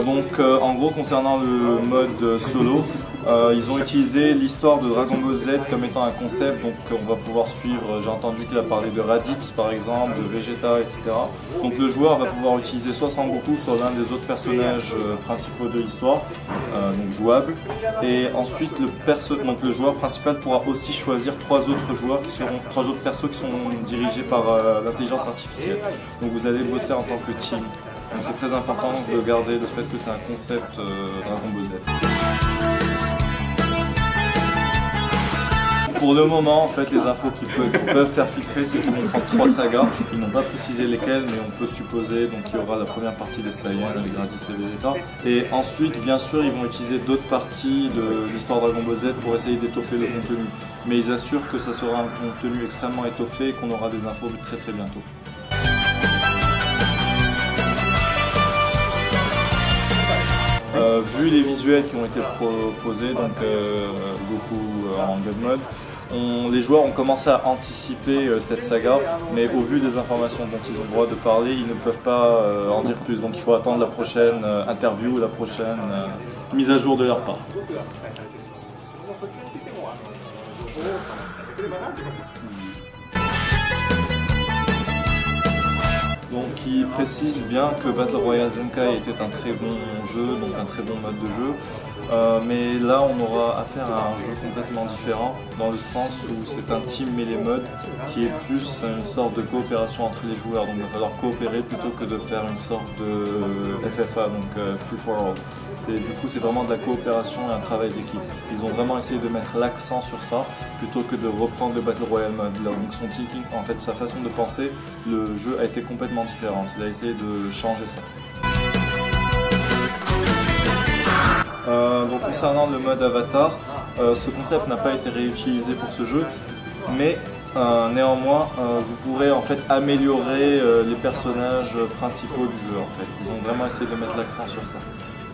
En gros, concernant le mode solo, ils ont utilisé l'histoire de Dragon Ball Z comme étant un concept, donc on va pouvoir suivre, j'ai entendu qu'il a parlé de Raditz par exemple, de Vegeta, etc. Donc le joueur va pouvoir utiliser soit Son Goku, soit l'un des autres personnages principaux de l'histoire, donc jouable. Et ensuite le joueur principal pourra aussi choisir trois autres persos qui sont dirigés par l'intelligence artificielle. Donc vous allez bosser en tant que team. Donc c'est très important de garder le fait que c'est un concept Dragon Ball Z. Pour le moment, en fait, les infos qui peuvent faire filtrer, c'est qu'ils vont prendre 3 sagas. Ils n'ont pas précisé lesquelles, mais on peut supposer. Donc, il y aura la première partie des Saiyans avec Raditz et Vegeta. Et ensuite, bien sûr, ils vont utiliser d'autres parties de l'histoire Dragon Ball Z pour essayer d'étoffer le contenu. Mais ils assurent que ça sera un contenu extrêmement étoffé et qu'on aura des infos très très bientôt. Vu les visuels qui ont été proposés, donc Goku en God Mode, les joueurs ont commencé à anticiper cette saga, mais au vu des informations dont ils ont le droit de parler, ils ne peuvent pas en dire plus. Donc il faut attendre la prochaine interview ou la prochaine mise à jour de leur part. Donc il précise bien que Battle Royale Zenkai était un très bon jeu, donc un très bon mode de jeu. Mais là on aura affaire à un jeu complètement différent, dans le sens où c'est un team mêlé mode qui est plus une sorte de coopération entre les joueurs. Donc il va falloir coopérer plutôt que de faire une sorte de FFA, donc Free for All. Du coup c'est vraiment de la coopération et un travail d'équipe. Ils ont vraiment essayé de mettre l'accent sur ça, plutôt que de reprendre le Battle Royale mode. Là, donc son thinking, en fait sa façon de penser, le jeu a été complètement différent. Il a essayé de changer ça. Donc concernant le mode avatar, ce concept n'a pas été réutilisé pour ce jeu, mais néanmoins vous pourrez en fait améliorer les personnages principaux du jeu. En fait, ils ont vraiment essayé de mettre l'accent sur ça.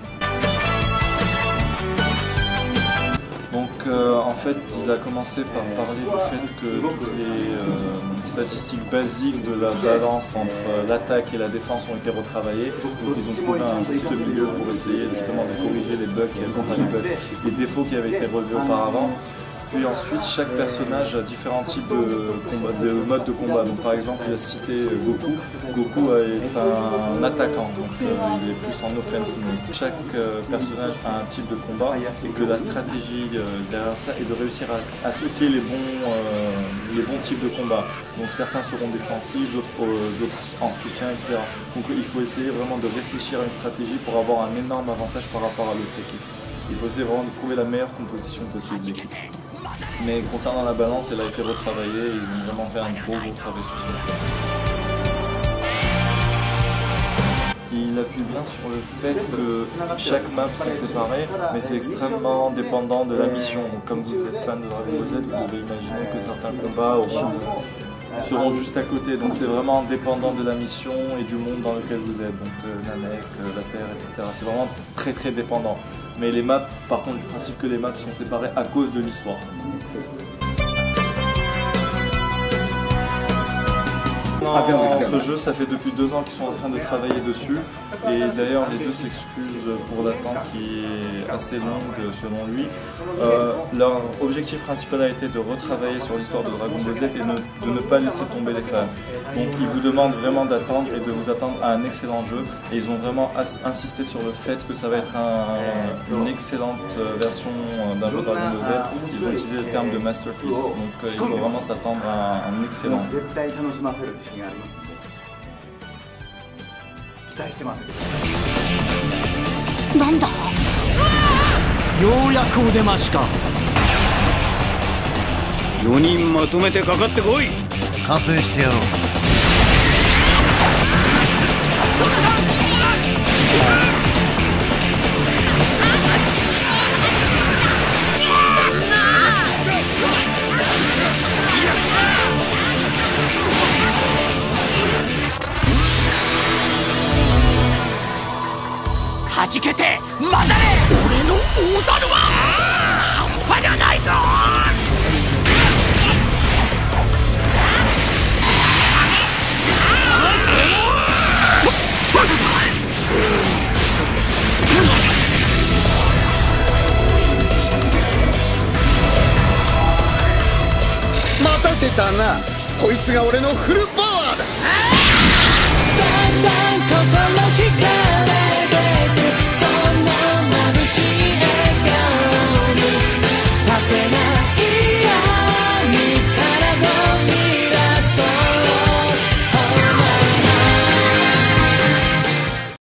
Donc en fait, il a commencé par parler du fait que toutes les statistiques basiques de la balance entre l'attaque et la défense ont été retravaillées. Donc ils ont trouvé un juste milieu pour essayer justement de corriger les bugs, les défauts qui avaient été relevés auparavant. Puis ensuite, chaque personnage a différents types de modes de combat. Donc par exemple, il a cité Goku. Goku est un attaquant, donc il est plus en offense. Chaque personnage a un type de combat et que la stratégie derrière ça est de réussir à associer les bons types de combat. Donc certains seront défensifs, d'autres en soutien, etc. Donc il faut essayer vraiment de réfléchir à une stratégie pour avoir un énorme avantage par rapport à l'autre équipe. Il faut essayer vraiment de trouver la meilleure composition possible d'équipe. Mais concernant la balance, elle a été retravaillée et ils ont vraiment fait un gros travail sur ce point. Il appuie bien sur le fait que chaque map sont séparées, mais c'est extrêmement dépendant de la mission. Donc, comme vous êtes fan de Dragon Ball Z, vous pouvez imaginer que certains combats seront juste à côté. Donc c'est vraiment dépendant de la mission et du monde dans lequel vous êtes. Donc Namek, la Terre, etc. C'est vraiment très très dépendant. Mais les maps, partons du principe que les maps sont séparées à cause de l'histoire. Ce jeu, ça fait depuis 2 ans qu'ils sont en train de travailler dessus. Et d'ailleurs, les deux s'excusent pour l'attente qui est assez longue selon lui. Leur objectif principal a été de retravailler sur l'histoire de Dragon Ball Z et de ne pas laisser tomber les fans. Donc ils vous demandent vraiment d'attendre et de vous attendre à un excellent jeu. Et ils ont vraiment insisté sur le fait que ça va être une excellente version d'un jeu Dragon Ball Z. Ils ont utilisé le terme de masterpiece. Donc il faut vraiment s'attendre à un excellent jeu. 期待して待っててください。なんだ？ようやくお出ましか。4人まとめてかかってこい。加勢してやろう。はじけてまだれ。俺の大猿は半端じゃないぞ。 せたな。こいつが俺のフルパ